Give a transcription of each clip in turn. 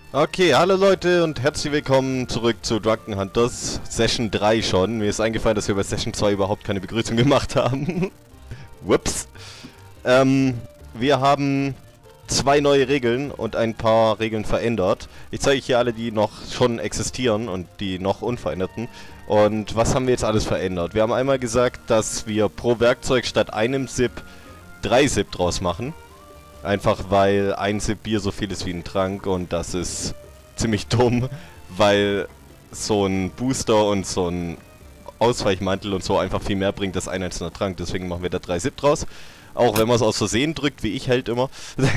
Okay, hallo Leute und herzlich willkommen zurück zu Drunken Hunters, Session 3 schon. Mir ist eingefallen, dass wir bei Session 2 überhaupt keine Begrüßung gemacht haben. Whoops. Wir haben zwei neue Regeln und ein paar Regeln verändert. Ich zeige hier alle, die noch schon existieren und die noch unveränderten. Und was haben wir jetzt alles verändert? Wir haben einmal gesagt, dass wir pro Werkzeug statt einem Sip 3 Sip draus machen. Einfach weil ein Sip Bier so viel ist wie ein Trank und das ist ziemlich dumm, weil so ein Booster und so ein Ausweichmantel und so einfach viel mehr bringt als ein einzelner Trank. Deswegen machen wir da 3 Sip draus. Auch wenn man es aus Versehen drückt, wie ich halt immer.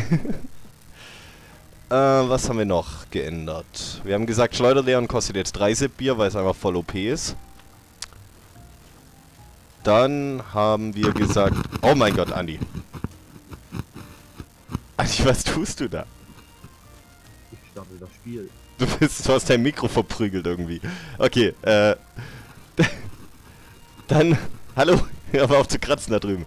Was haben wir noch geändert? Wir haben gesagt, Schleuderleeren kostet jetzt 3 Sip Bier, weil es einfach voll OP ist. Dann haben wir gesagt... Oh mein Gott, Andi. Andi, was tust du da? Ich starte das Spiel. Du hast dein Mikro verprügelt irgendwie. Okay, dann... Hallo? Hör mal auf zu kratzen da drüben.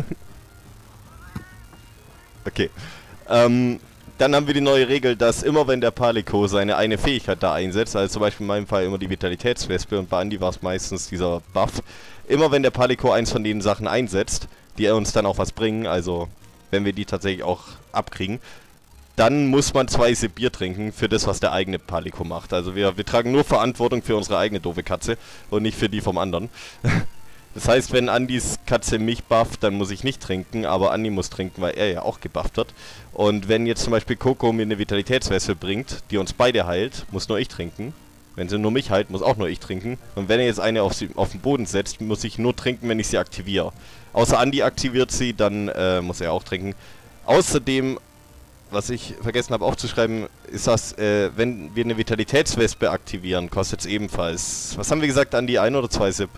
Okay. Dann haben wir die neue Regel, dass immer wenn der Palico seine eine Fähigkeit da einsetzt, also zum Beispiel in meinem Fall immer die Vitalitätswespe und bei Andi war es meistens dieser Buff, immer wenn der Palico eins von den Sachen einsetzt, die uns dann auch was bringen, also wenn wir die tatsächlich auch abkriegen, dann muss man 2 Sip Bier trinken für das, was der eigene Palico macht. Also wir tragen nur Verantwortung für unsere eigene doofe Katze und nicht für die vom anderen. Das heißt, wenn Andis Katze mich bufft, dann muss ich nicht trinken, aber Andi muss trinken, weil er ja auch gebufft wird. Und wenn jetzt zum Beispiel Coco mir eine Vitalitätswespe bringt, die uns beide heilt, muss nur ich trinken. Wenn sie nur mich heilt, muss auch nur ich trinken. Und wenn er jetzt eine auf den Boden setzt, muss ich nur trinken, wenn ich sie aktiviere. Außer Andi aktiviert sie, dann muss er auch trinken. Außerdem, was ich vergessen habe aufzuschreiben, ist das, wenn wir eine Vitalitätswespe aktivieren, kostet es ebenfalls. Was haben wir gesagt, Andi? 1 oder 2 Sip?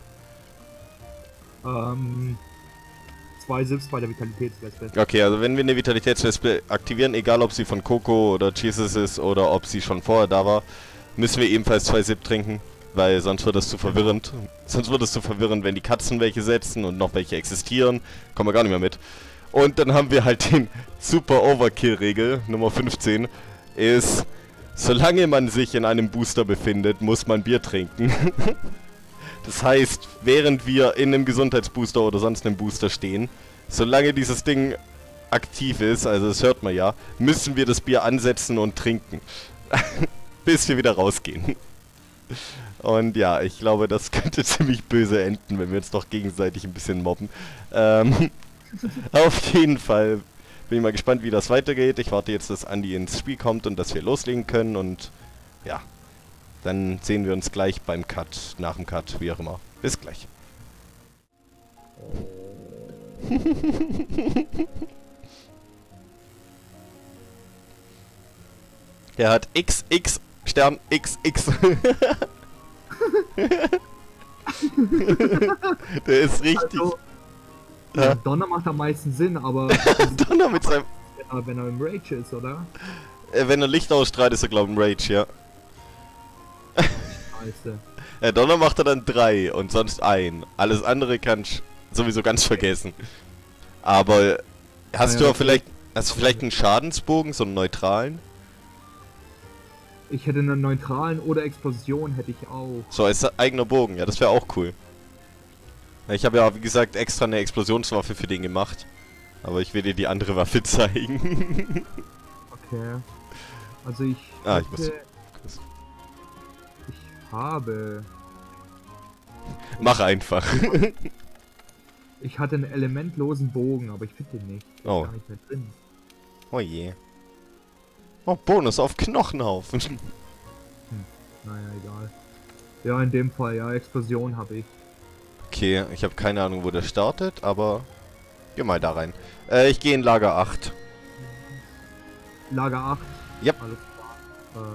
2 Sips bei der Vitalitätswespe. Okay, also wenn wir eine Vitalitätswespe aktivieren, egal ob sie von Coco oder Jesus ist oder ob sie schon vorher da war, müssen wir ebenfalls 2 Sip trinken, weil sonst wird das zu verwirrend. Sonst wird es zu verwirrend, wenn die Katzen welche setzen und noch welche existieren. Kommen wir gar nicht mehr mit. Und dann haben wir halt den Super Overkill-Regel, Nummer 15, ist, solange man sich in einem Booster befindet, muss man Bier trinken. Das heißt, während wir in einem Gesundheitsbooster oder sonst einem Booster stehen, solange dieses Ding aktiv ist, also das hört man ja, müssen wir das Bier ansetzen und trinken. Bis wir wieder rausgehen. Und ja, ich glaube, das könnte ziemlich böse enden, wenn wir uns doch gegenseitig ein bisschen mobben. Auf jeden Fall bin ich mal gespannt, wie das weitergeht. Ich warte jetzt, dass Andi ins Spiel kommt und dass wir loslegen können und ja. Dann sehen wir uns gleich beim Cut, nach dem Cut, wie auch immer. Bis gleich. Der hat XX Stern XX. Der ist richtig. Also, ja, Donner macht am meisten Sinn, aber... Donner mit seinem... wenn er im Rage ist, oder? Wenn er Licht ausstrahlt, ist er glaube ich im Rage, ja. Scheiße. Donner macht er dann 3 und sonst 1. Alles andere kannst sowieso ganz vergessen. Aber hast du vielleicht einen Schadensbogen, so einen neutralen? Ich hätte einen neutralen oder Explosion hätte ich auch. So als eigener Bogen, ja, das wäre auch cool. Ich habe ja, wie gesagt, extra eine Explosionswaffe für den gemacht. Aber ich will dir die andere Waffe zeigen. Okay. Also ich habe... Mach einfach. Ich hatte einen elementlosen Bogen, aber ich finde den nicht. Der ist gar nicht mehr drin. Oh je. Oh, Bonus auf Knochenhaufen. Naja, egal. Ja, in dem Fall, ja, Explosion habe ich. Okay, ich habe keine Ahnung, wo der startet, aber... Geh mal da rein. Ich gehe in Lager 8. Lager 8? Yep. Alles klar.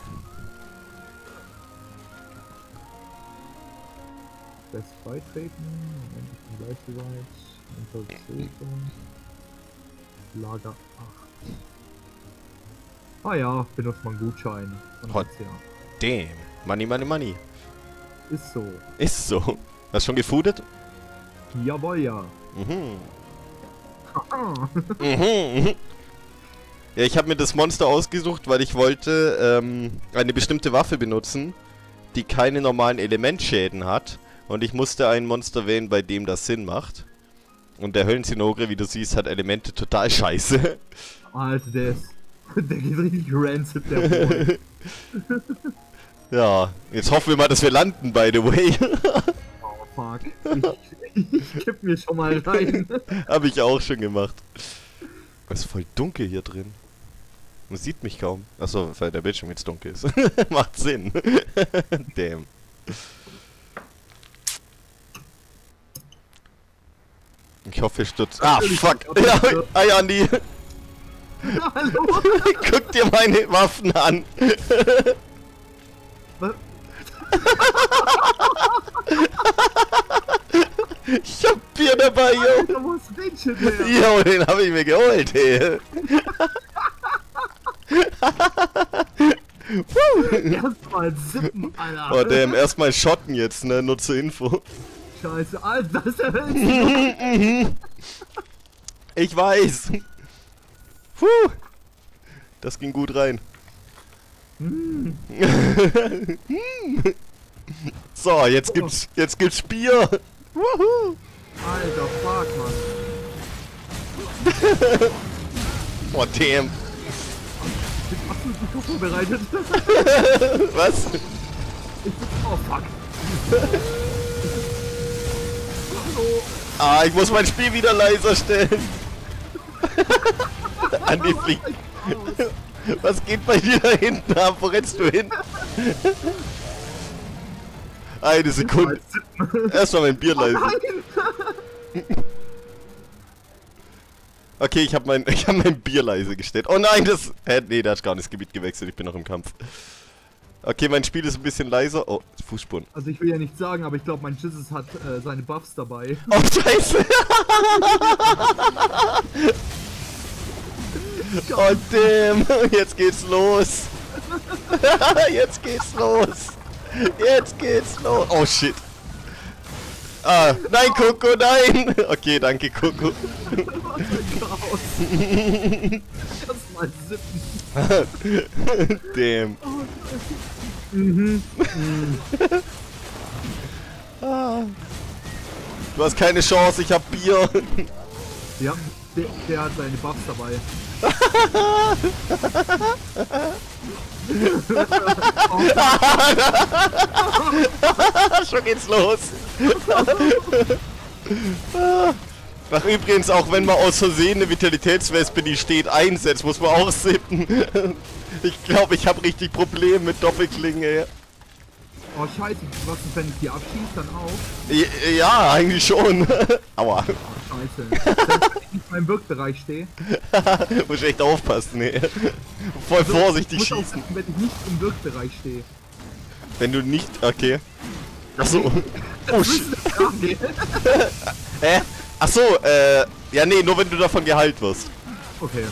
Fest beitreten. Moment, ich bin gleich soweit. Untersuchung. Lager 8. Ah ja, benutzt man Gutschein. Hot. Damn. Money, money, money. Ist so. Ist so. Hast du schon gefoodet? Jawohl, ja. Mhm. Mhm. Ja, ich habe mir das Monster ausgesucht, weil ich wollte eine bestimmte Waffe benutzen, die keine normalen Elementschäden hat. Und ich musste ein Monster wählen, bei dem das Sinn macht. Und der Höllenzinogre, wie du siehst, hat Elemente total scheiße. Alter, der geht richtig rancid, der Boy. Ja, jetzt hoffen wir mal, dass wir landen, by the way. Oh, fuck. Ich kipp mir schon mal rein. Hab ich auch schon gemacht. Es ist voll dunkel hier drin. Man sieht mich kaum. Achso, weil der Bildschirm jetzt dunkel ist. Macht Sinn. Damn. Ich hoffe, ihr stürzt. Ah, fuck. Ja, hi, Andi. Hallo. Guck dir meine Waffen an. Was? Ich hab Bier dabei, yo. Alter, wo ist den Shit her? Jo, den hab ich mir geholt, ey. Erstmal sippen, Alter. Oh, damn, erstmal Schotten jetzt, ne? Nur zur Info. Scheiße, Alter, das ist der Höllenzinogre. Ich weiß. Puh. Das ging gut rein. So, jetzt gibt's Bier. Wuhu. Alter, fuck, Mann. Oh, damn. Ich bin absolut nicht vorbereitet. Was? Oh, fuck. Hallo. Ah, ich muss mein Spiel wieder leiser stellen. Andi fliegt. Was geht bei dir da hinten ab? Wo rennst du hin? Eine Sekunde. Erstmal mein Bier leise. Okay, ich hab mein Bier leise gestellt. Oh nein, das... nee, der hat gar nicht das Gebiet gewechselt. Ich bin noch im Kampf. Okay, mein Spiel ist ein bisschen leiser. Oh, Fußspuren. Also ich will ja nichts sagen, aber ich glaube, mein Jesus hat seine Buffs dabei. Oh, scheiße. Oh, damn. Jetzt geht's los. Jetzt geht's los. Jetzt geht's los. Oh, shit. Ah, nein, Coco, nein. Okay, danke, Coco. Chaos. Erstmal sippen. Damn. Du hast keine Chance, ich hab Bier. Ja, der hat seine Buffs dabei. Schon geht's los. Ach, übrigens, auch wenn man aus Versehen eine Vitalitätswespe, die steht, einsetzt, muss man auch sippen. Ich glaube, ich habe richtig Probleme mit Doppelklinge. Oh scheiße, was ist, wenn ich die abschieße, dann auch? Ja, eigentlich schon. Aua. Oh, scheiße. Wenn ich nicht mal im Wirkbereich stehe. Muss echt aufpassen, ey. Voll vorsichtig muss schießen. auch, wenn ich nicht im Wirkbereich stehe. Wenn du nicht... Okay. Achso. Oh, shit. Hä? Achso, ja, nee, nur wenn du davon geheilt wirst. Okay.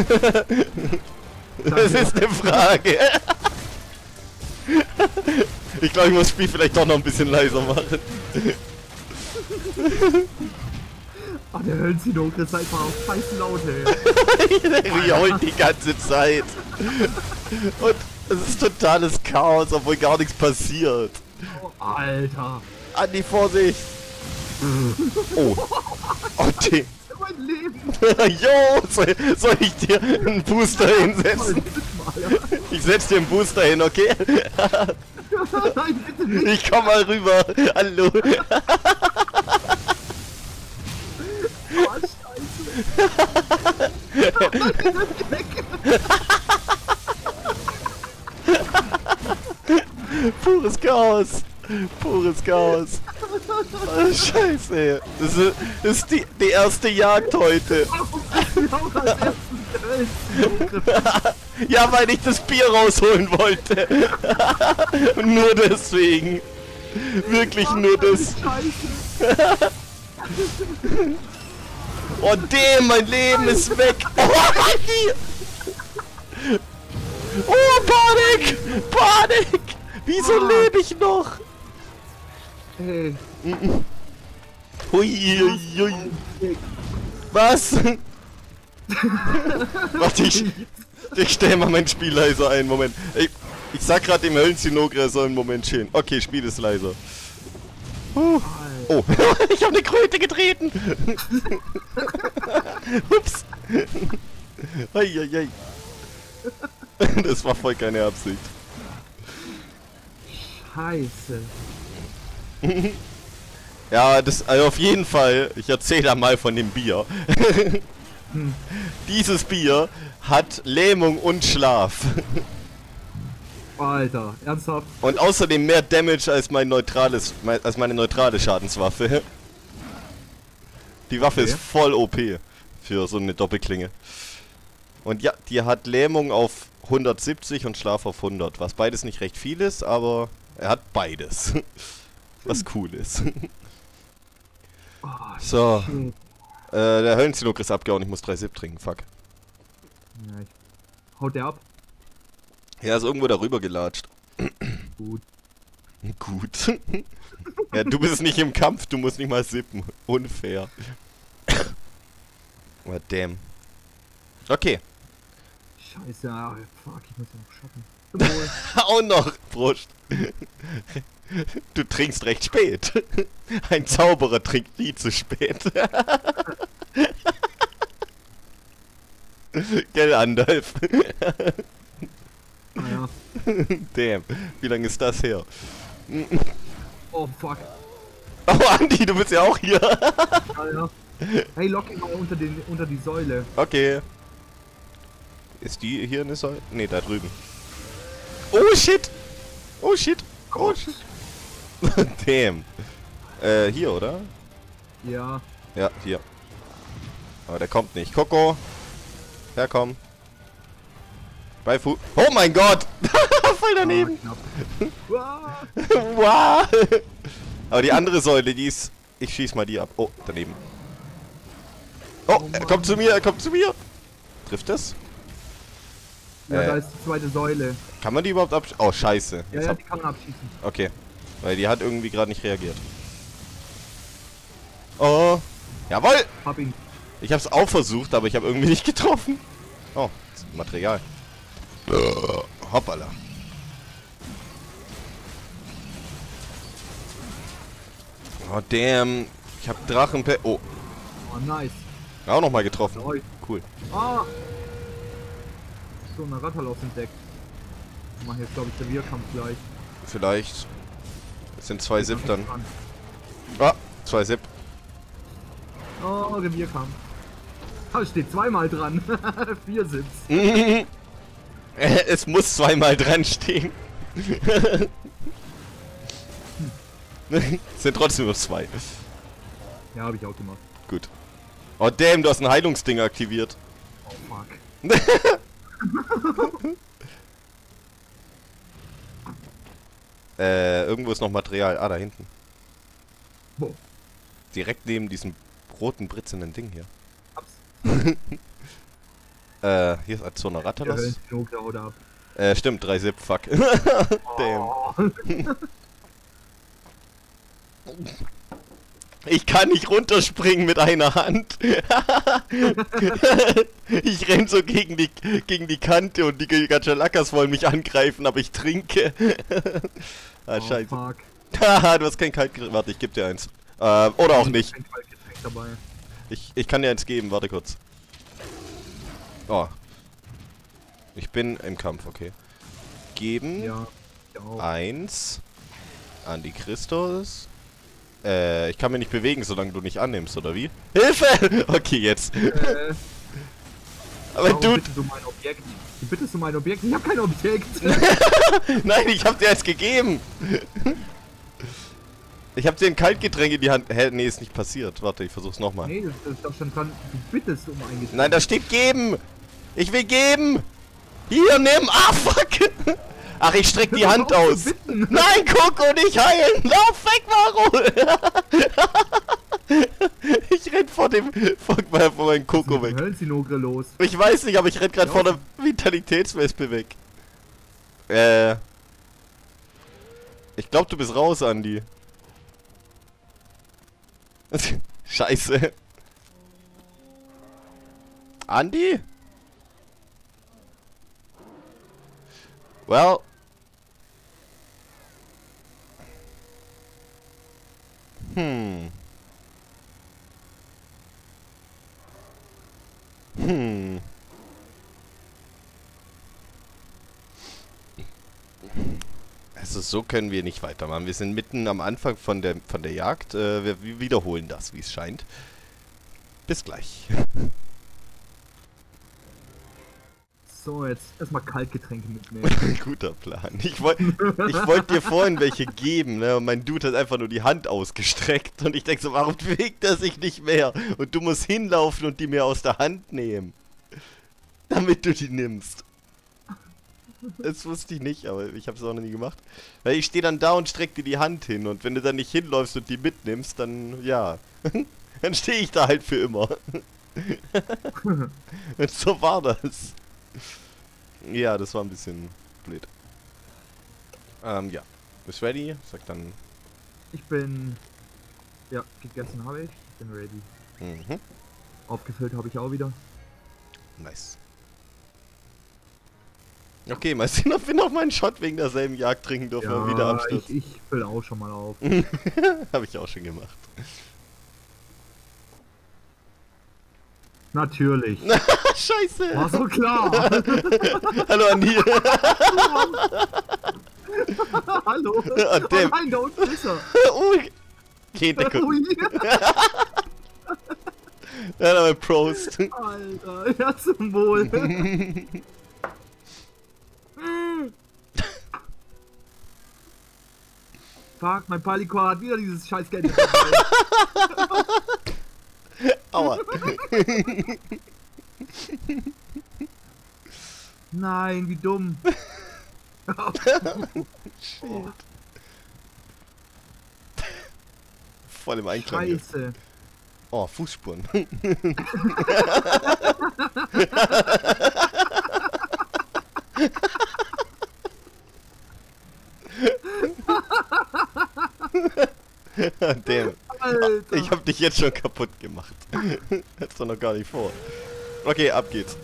Das ist eine Frage. Ich glaube, ich muss das Spiel vielleicht doch noch ein bisschen leiser machen. Ach, der Höllenzinogre ist einfach auf scheiß laut, ey. Der jault die ganze Zeit. Und es ist totales Chaos, obwohl gar nichts passiert. Oh, Alter. Andi, Vorsicht! Oh. Oh, den. Mein Leben. Jo, soll ich dir einen Booster hinsetzen? Ich setz dir einen Booster hin, okay? Nein, bitte nicht. Ich komm mal rüber. Hallo. Oh, scheiße. Pures Chaos. Pures Chaos. Oh, scheiße, ey. Das ist die erste Jagd heute. Ja, weil ich das Bier rausholen wollte. Nur deswegen. Wirklich nur das. Oh, damn, mein Leben ist weg. Oh, Panik! Panik! Wieso lebe ich noch? Hey. Hui, hui. Was? Warte, ich stell mal mein Spiel leiser ein. Moment. Ich sag grad dem Höllenzinogre, er soll einen Moment chillen. Okay, Spiel ist leiser. Oh, ich habe eine Kröte getreten. Ups. Eieiei. Das war voll keine Absicht. Scheiße. Ja, also auf jeden Fall, ich erzähle da mal von dem Bier. Dieses Bier hat Lähmung und Schlaf. Alter, ernsthaft? Und außerdem mehr Damage als meine neutrale Schadenswaffe. Die Waffe ist voll OP für so eine Doppelklinge. Und ja, die hat Lähmung auf 170 und Schlaf auf 100, was beides nicht recht viel ist, aber er hat beides. Was cool ist. Oh, So. shit. Der Höllenzinogre ist abgehauen, ich muss 3 Sip trinken, fuck. Ja, haut der ab? Er ist irgendwo darüber gelatscht. Gut. Gut. Ja, du bist nicht im Kampf, du musst nicht mal sippen. Unfair. Oh, damn. Okay. Scheiße, ah, fuck, ich muss ja noch shoppen. Auch noch, Prost. Du trinkst recht spät. Ein Zauberer trinkt nie zu spät. Gell, Andalf? Naja. Damn, wie lange ist das her? Oh fuck. Oh, Andi, du bist ja auch hier. Ja. Hey, lock ihn mal unter die Säule. Okay. Ist die hier eine Säule? Ne, da drüben. Oh shit! Oh shit! Oh shit! Damn. Hier, oder? Ja. Ja, hier. Aber der kommt nicht. Coco! Herkomm. Bei Fu. Oh mein Gott! Voll daneben! Ah, Wow! Aber die andere Säule, die ist... Ich schieß mal die ab. Oh, daneben. Oh, er kommt zu mir, er kommt zu mir! Trifft das? ja, da ist die zweite Säule. Kann man die überhaupt abschießen? Oh, scheiße. Ja, ja, die kann man abschießen. Okay. Weil die hat irgendwie gerade nicht reagiert. Oh. Jawohl! Hab ihn. Ich hab's auch versucht, aber ich habe irgendwie nicht getroffen. Oh, Material. Hoppala. Oh, damn. Ich hab Drachenpe... Oh. Oh, nice. Auch nochmal getroffen. Neu. Cool. Ah! So, eine Ratterlauf entdeckt. Wir machen jetzt, glaube ich, Revierkampf gleich. Vielleicht. Es sind 2 Sip dann. Ah, 2 Sip. Oh, Revierkampf. Ah, steht zweimal dran. 4 Sips. Es muss zweimal dran stehen. Es sind trotzdem nur 2. Ja, habe ich auch gemacht. Gut. Oh damn, du hast ein Heilungsding aktiviert. Oh, fuck. Irgendwo ist noch Material. Ah, da hinten. Wo? Direkt neben diesem roten, britzenden Ding hier. Hab's. Hier ist so eine Ratterlass. Der haut ab. Stimmt, 3 Sip, fuck. Damn. Oh. Ich kann nicht runterspringen mit einer Hand. Ich renn so gegen die Kante und die Gachalakas wollen mich angreifen, aber ich trinke. Ah, scheiße. Fuck. Haha, du hast kein Kaltgetränk. Warte, ich geb dir eins. Oder auch nicht. Kein Kaltgetränk dabei. Ich kann dir eins geben, warte kurz. Oh. Ich bin im Kampf, okay. Geben. Ja, ich auch. 1 an die Christus. Ich kann mich nicht bewegen, solange du nicht annimmst, oder wie? Hilfe! Okay, jetzt. Aber Warum du... bittest du mein Objekt? Du bittest um mein Objekt? Ich hab kein Objekt! Nein, ich hab dir eins gegeben! Ich hab dir ein Kaltgetränk in die Hand... Hä, nee, ist nicht passiert. Warte, ich versuch's nochmal. Nee, das ist doch schon dran. Du bittest um ein Getränk. Nein, da steht geben! Ich will geben! Hier, nimm! Ah, fuck! Ach, ich streck die Hand aus! Nein, Coco, nicht heilen! Lauf weg, Maro! Ich renn vor meinem Coco weg. Höllenzinogre los. Ich weiß nicht, aber ich renn grad vor der Vitalitätswespe weg. Ich glaub, du bist raus, Andi. Scheiße. Andi? Well. Hm. Also so können wir nicht weitermachen. Wir sind mitten am Anfang von der Jagd. Wir wiederholen das, wie es scheint. Bis gleich. So, jetzt erstmal Kaltgetränke mitnehmen. Guter Plan. Ich wollt dir vorhin welche geben, ne? Und mein Dude hat einfach nur die Hand ausgestreckt. Und ich denke so, warum bewegt er sich nicht mehr? Und du musst hinlaufen und die mir aus der Hand nehmen. Damit du die nimmst. Das wusste ich nicht, aber ich habe es auch noch nie gemacht. Weil ich stehe dann da und streck dir die Hand hin. Und wenn du dann nicht hinläufst und die mitnimmst, dann, ja. Dann stehe ich da halt für immer. Und so war das. Ja, das war ein bisschen blöd. Ja. Bist ready? Sag dann. Ich bin... Ja, gegessen habe ich. Ich bin ready. Mhm. Aufgefüllt habe ich auch wieder. Nice. Okay, mal sehen, ob wir noch mal einen Shot wegen derselben Jagd trinken dürfen und wieder abstürzen. Ich fülle auch schon mal auf. Habe ich auch schon gemacht. Natürlich. Scheiße! War so klar. Hallo Andi! Hallo. Oh, damn. Nein, da unten ist er. Ui! Okay, Decke. Ui. Ja, aber Prost. Alter, ja zum Wohl. Fuck, mein Paliko hat wieder dieses scheiß Geld. Aua. Nein, wie dumm. Shit. Voll im Einklang. Scheiße. Oh, Fußspuren. Damn. Alter. Ich hab dich jetzt schon kaputt gemacht. Hättest du noch gar nicht vor. Okay, ab geht's.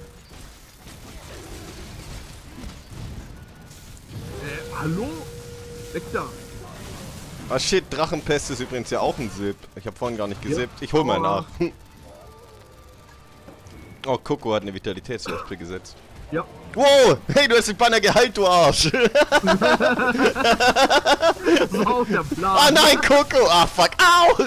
Hallo? Weg da. Ah shit, Drachenpest ist übrigens ja auch ein Sip. Ich habe vorhin gar nicht gesippt. Ich hol mal nach. Oh, Coco hat eine Vitalitätswürfel gesetzt. Ja. Wow! Hey, du hast den Banner geheilt, du Arsch! Das war auch der Plan. Oh nein, Coco! Ah, fuck! Au!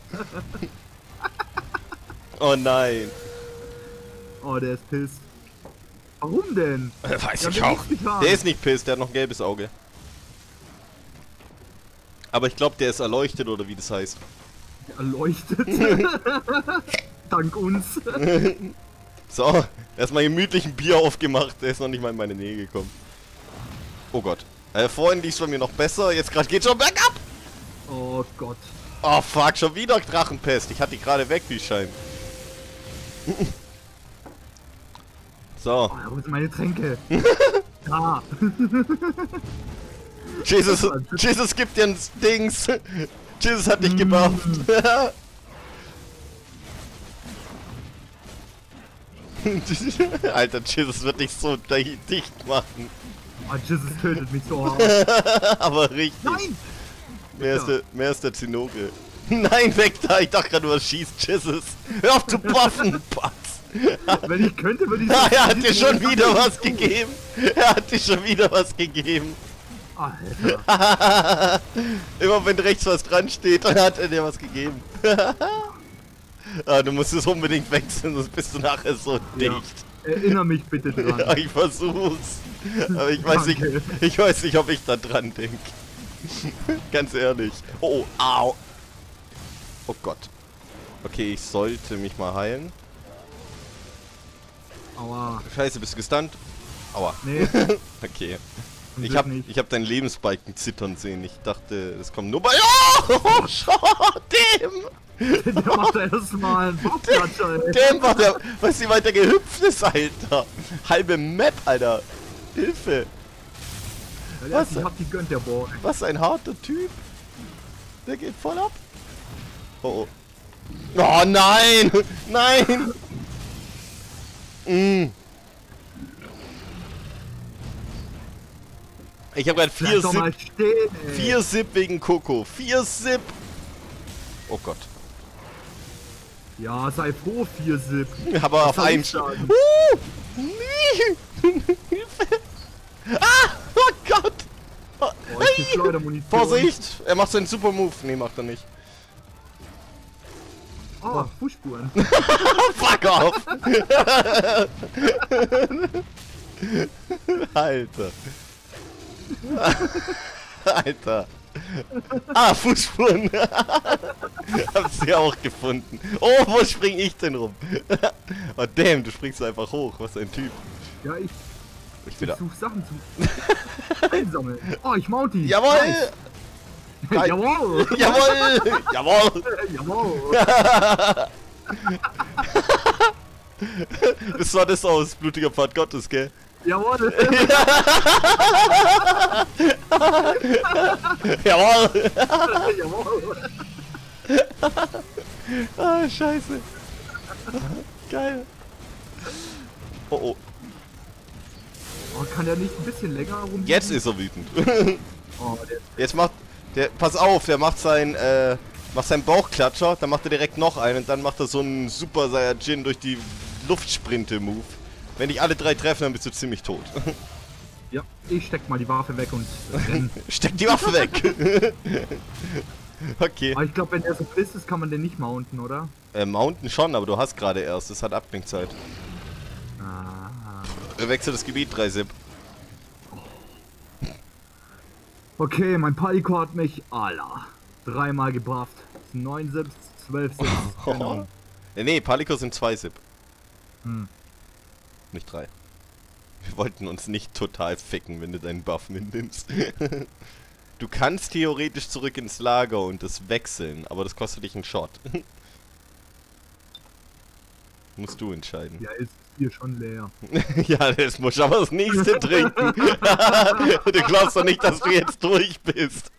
Oh nein. Oh, der ist pisst. Warum denn? Weiß Ja, ich der auch. ist nicht wahr. Der ist nicht pisst, der hat noch ein gelbes Auge. Aber ich glaube, der ist erleuchtet, oder wie das heißt. Erleuchtet. Dank uns. So, erstmal gemütlich ein Bier aufgemacht, der ist noch nicht mal in meine Nähe gekommen. Oh Gott. Vorhin lief es bei mir noch besser, jetzt gerade geht's schon bergab! Oh Gott. Oh fuck, schon wieder Drachenpest. Ich hatte die gerade weg, wie es scheint. So. Oh, wo sind meine Tränke? Da. Jesus gibt dir ein Dings. Jesus hat dich gebufft. Alter, Jesus wird dich so dicht machen. Oh, Jesus tötet mich so hart. Aber richtig. Nein! Mehr ist der Zinnoge. Nein, weg da! Ich dachte gerade, du schießt Jesus. Hör auf zu buffen, Patz! Wenn ich könnte, würde ich... Er hat dir schon wieder was gegeben! Er hat dir schon wieder was gegeben! Alter. Immer wenn rechts was dran steht, dann hat er dir was gegeben. Ah, du musst es unbedingt wechseln, sonst bist du nachher so dicht. Ja. Erinnere mich bitte dran. Ja, ich versuch's. Aber ich weiß nicht, ob ich da dran denke. Ganz ehrlich. Oh, au. Oh Gott. Okay, ich sollte mich mal heilen. Aua. Scheiße, bist du gestunt? Aua. Nee. Okay. Ich hab deinen Lebensbalken zittern sehen. Ich dachte, es kommt nur bei... Oh, schau, dem! Der macht erstmal einen Bobklatscher, ey. Dem war der... Was wie weiter gehüpft ist, Alter. Halbe Map, Alter. Hilfe. Ja, ich hab die gönnt, der Boy. Was ein harter Typ. Der geht voll ab. Oh, oh. Oh nein! Nein! Ich habe gerade 4 Bleib doch mal Sip. stehen, ey. 4 Sip wegen Coco. 4 Sip. Oh Gott. Ja, sei froh, 4 Sip. Aber auf soll ich einen. sagen? Hilfe! Ah! Oh Gott! Oh, ich krieg Schleudermunition. Vorsicht! Er macht seinen Super Move. Nee, macht er nicht. Oh, Fußspuren. Fuck off! Alter. Alter. Ah, Fußspuren. Hab sie auch gefunden. Oh, wo spring ich denn rum? Oh damn, du springst einfach hoch. Was ein Typ. Ja, ich Wieder. such Sachen zum Einsammeln. Oh, ich mount die. Jawohl! Nice. Jawohl! Jawohl! Jawohl! Jawohl! Das war das aus blutiger Pfad Gottes, gell? Jawohl! Jawohl! Jawohl! Ah, scheiße. Geil. Oh oh. Oh, kann der nicht ein bisschen länger rum? Jetzt ist er wütend. Oh, der Jetzt macht der. Pass auf, der macht seinen Bauchklatscher, dann macht er direkt noch einen und dann macht er so einen Super Saiyajin durch die Luftsprinte-Move. Wenn dich alle 3 treffen, dann bist du ziemlich tot. Ja, ich steck mal die Waffe weg und renn. Steck die Waffe weg! Okay. Aber ich glaube, wenn der so pisst ist, kann man den nicht mounten, oder? Mountain schon, aber du hast gerade erst. Es hat Abklingzeit. Ah. Wechsel das Gebiet, 3 Sip. Okay, mein Paliko hat mich, Alter, 3-mal gebufft. 9 Sips, 12 Sips. Genau. Nee, Paliko sind 2 Sip. Hm. Nicht 3. Wir wollten uns nicht total ficken, wenn du deinen Buff mitnimmst. Du kannst theoretisch zurück ins Lager und das wechseln, aber das kostet dich einen Shot. Musst du entscheiden. Ja, ist hier schon leer. Ja, das muss aber das nächste trinken. Du glaubst doch nicht, dass du jetzt durch bist.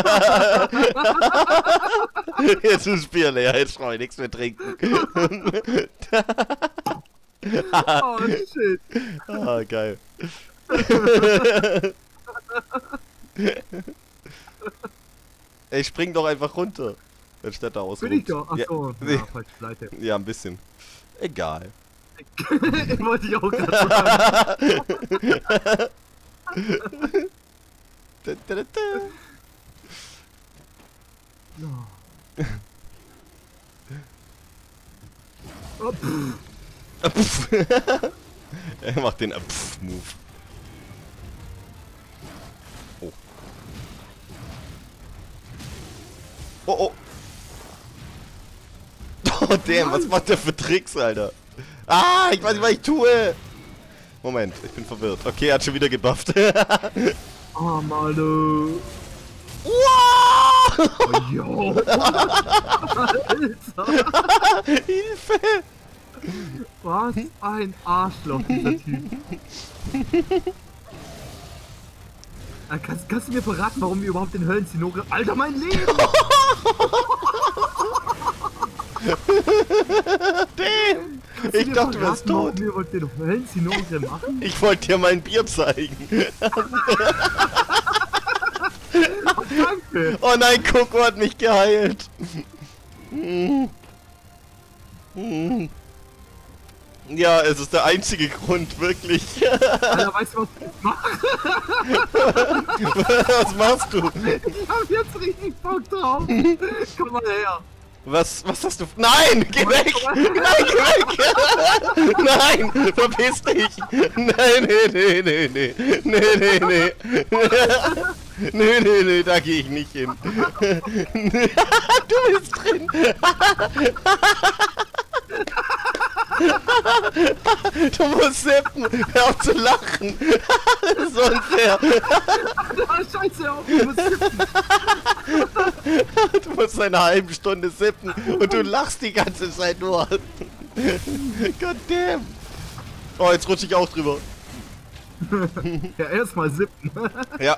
Jetzt ist das Bier leer, jetzt brauche ich nichts mehr trinken. Oh shit. Ah, geil. Ey, spring doch einfach runter. Anstatt da ausruht. Bin ich doch? Achso, Ja, ja, falsche Seite. ja, ein bisschen. Egal. Wollte ich auch gerade sagen. Da, da, da, da. Ja. Oh, pff. Pff. Er macht den Pff-Move. Oh. Oh, oh. Oh, damn, was macht der für Tricks, Alter? Ah, ich weiß nicht, was ich tue. Moment, ich bin verwirrt. Okay, er hat schon wieder gebufft. Oh, Manu. Wow! Oh, jo. Alter. Hilfe! Was ein Arschloch, dieser Typ. Kannst du mir verraten, warum wir überhaupt den Höllenzinore... Alter, mein Leben! Damn! Ich dachte, du wärst tot. Wir wollten den Höllenzinore machen? Ich wollte dir mein Bier zeigen. Danke! Oh nein, Coco hat mich geheilt. Ja, es ist der einzige Grund, wirklich. Alter, weißt du, was ich mache? Was machst du? Ich hab jetzt richtig Bock drauf. Komm mal her. Was hast du... Nein, geh weg! Nein, geh weg! Nein, verpiss dich! Nein, nee. Nee, da gehe ich nicht hin. Du bist drin! Du musst sippen! Hör auf zu lachen! Das ist unfair! Ah, scheiße, auf, du musst sitzen. Du musst eine halbe Stunde sippen und du lachst die ganze Zeit nur. God damn! Oh, jetzt rutsche ich auch drüber. Ja, erstmal sippen. Ja.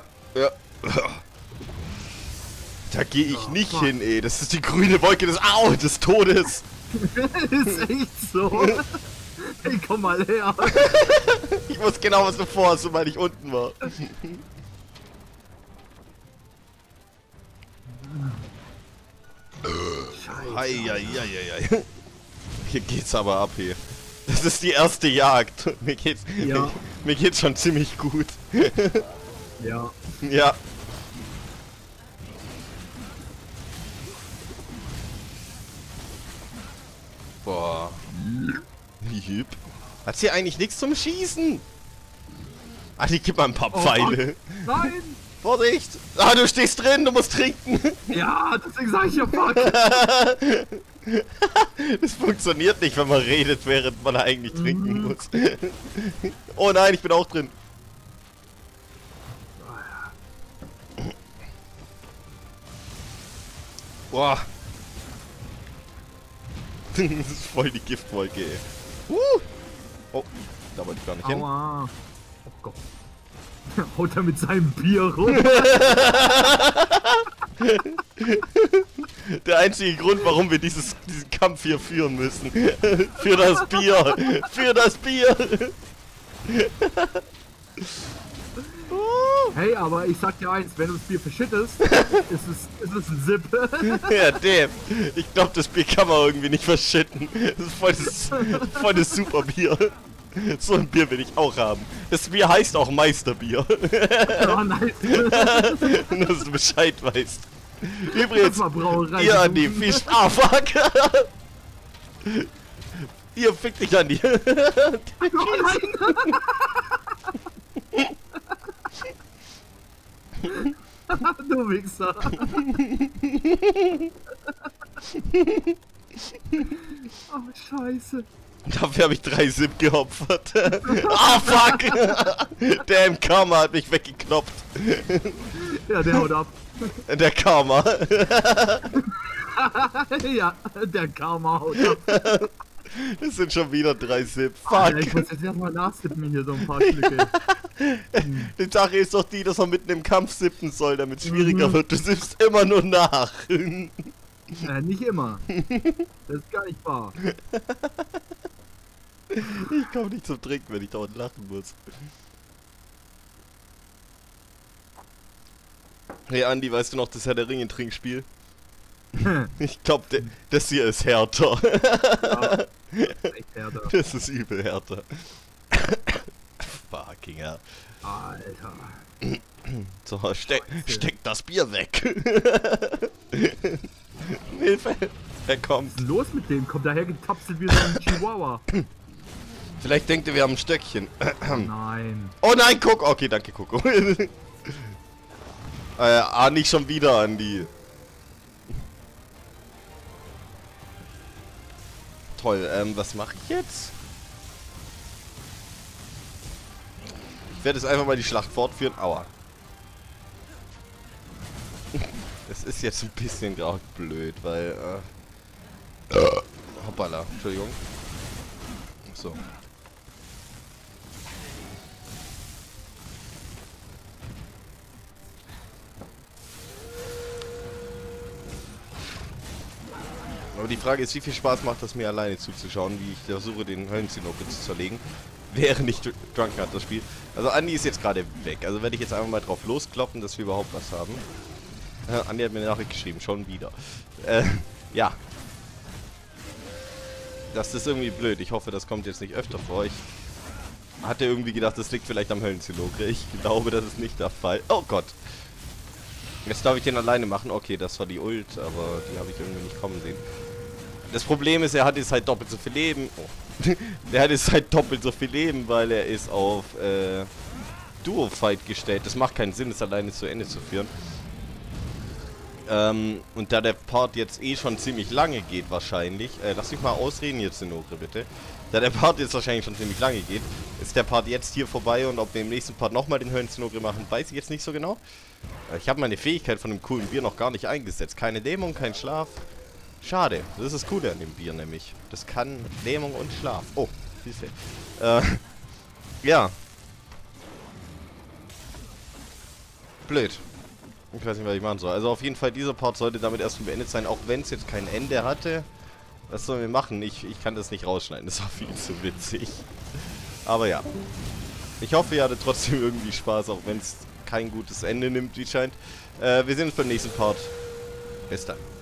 Da gehe ich nicht hin, ey. Das ist die grüne Wolke des Todes. Ist echt so. Hey, komm mal her. Ich wusste genau, was du vorhast, sobald ich unten war. Scheiße. Eieieiei. Hier geht's aber ab hier. Das ist die erste Jagd. Ja. Mir geht's schon ziemlich gut. Ja. Ja. Boah. Jip. Hat sie eigentlich nichts zum Schießen? Ah, die gibt mal ein paar Pfeile. Nein! Vorsicht! Ah, du stehst drin, du musst trinken. Ja, deswegen sag ich ja fuck. Das funktioniert nicht, wenn man redet, während man eigentlich trinken muss. Oh nein, ich bin auch drin. Boah. Das ist voll die Giftwolke, ey. Oh, da wollte ich gar nicht hin. Aua. Oh Gott. Haut er mit seinem Bier rum. Der einzige Grund, warum wir diesen Kampf hier führen müssen. Für das Bier. Für das Bier. Hey, aber ich sag dir eins, wenn du das Bier verschüttest, ist es ein Sip. Ja, damn. Ich glaube, das Bier kann man irgendwie nicht verschütten. Das ist voll das super Bier. So ein Bier will ich auch haben. Das Bier heißt auch Meisterbier. Oh, nice. Nur, dass du Bescheid weißt. Übrigens, Brauerei. ihr Andi, viel Spaß. Ah, fuck. Ihr fick dich, Andi. Oh nein. Du Wichser. Oh, scheiße. Dafür habe ich 3 Sip geopfert. Ah, fuck. Der Karma hat mich weggeknopft. Ja, der haut ab. Der Karma. Ja, der Karma haut ab. Es sind schon wieder 3 Sip. Alter, ich Fuck. muss jetzt erstmal nachsippen hier so ein paar Stücke. Die Sache ist doch die, dass man mitten im Kampf sippen soll, damit es schwieriger wird. Du sippst immer nur nach. Nicht immer. Das ist gar nicht wahr. Ich komme nicht zum Trinken, wenn ich dauernd lachen muss. Hey Andi, weißt du noch das Herr der Ringe Trinkspiel? Ich glaube, das hier ist härter. Ja, echt härter. Das ist übel härter. Fucking hell. Alter. So, steck das Bier weg. Hilfe. Er kommt. Was ist los mit dem? Kommt daher getapselt wie so ein Chihuahua. Vielleicht denkt ihr, wir haben ein Stöckchen. Nein. Oh nein, guck. Okay, danke, Coco. Nicht schon wieder, Andi. Toll, was mache ich jetzt? Ich werde jetzt einfach mal die Schlacht fortführen. Aua. Es ist jetzt ein bisschen gerade blöd, weil, hoppala, Entschuldigung. So. Aber die Frage ist, wie viel Spaß macht das mir alleine zuzuschauen, wie ich versuche, den Höllenzinnokel zu zerlegen, während ich Drunken hat das Spiel. Also Andi ist jetzt gerade weg, also werde ich jetzt einfach mal drauf loskloppen, dass wir überhaupt was haben. Andi hat mir eine Nachricht geschrieben, schon wieder. Ja. Das ist irgendwie blöd, ich hoffe, das kommt jetzt nicht öfter vor. Ich hatte irgendwie gedacht, das liegt vielleicht am Höllenzinnokel. Ich glaube, das ist nicht der Fall. Oh Gott. Jetzt darf ich den alleine machen. Okay, das war die Ult, aber die habe ich irgendwie nicht kommen sehen. Das Problem ist, er hat jetzt halt doppelt so viel Leben. Oh. Der hat jetzt halt doppelt so viel Leben, weil er ist auf Duo-Fight gestellt. Das macht keinen Sinn, es alleine zu Ende zu führen. Und da der Part jetzt eh schon ziemlich lange geht wahrscheinlich, lass mich mal ausreden jetzt, Zinnokel, bitte. Da der Part jetzt wahrscheinlich schon ziemlich lange geht, ist der Part jetzt hier vorbei und ob wir im nächsten Part nochmal den Höllenzinnokel machen, weiß ich jetzt nicht so genau. Ich habe meine Fähigkeit von dem coolen Bier noch gar nicht eingesetzt. Keine Lähmung, kein Schlaf. Schade, das ist das Coole an dem Bier nämlich. Das kann Lähmung und Schlaf. Oh, siehst du. Ja. Blöd. Ich weiß nicht, was ich machen soll. Also auf jeden Fall, dieser Part sollte damit erstmal beendet sein, auch wenn es jetzt kein Ende hatte. Was sollen wir machen? Ich kann das nicht rausschneiden, das war viel zu witzig. Aber ja. Ich hoffe, ihr hattet trotzdem irgendwie Spaß, auch wenn es kein gutes Ende nimmt, wie scheint. Wir sehen uns beim nächsten Part. Bis dann.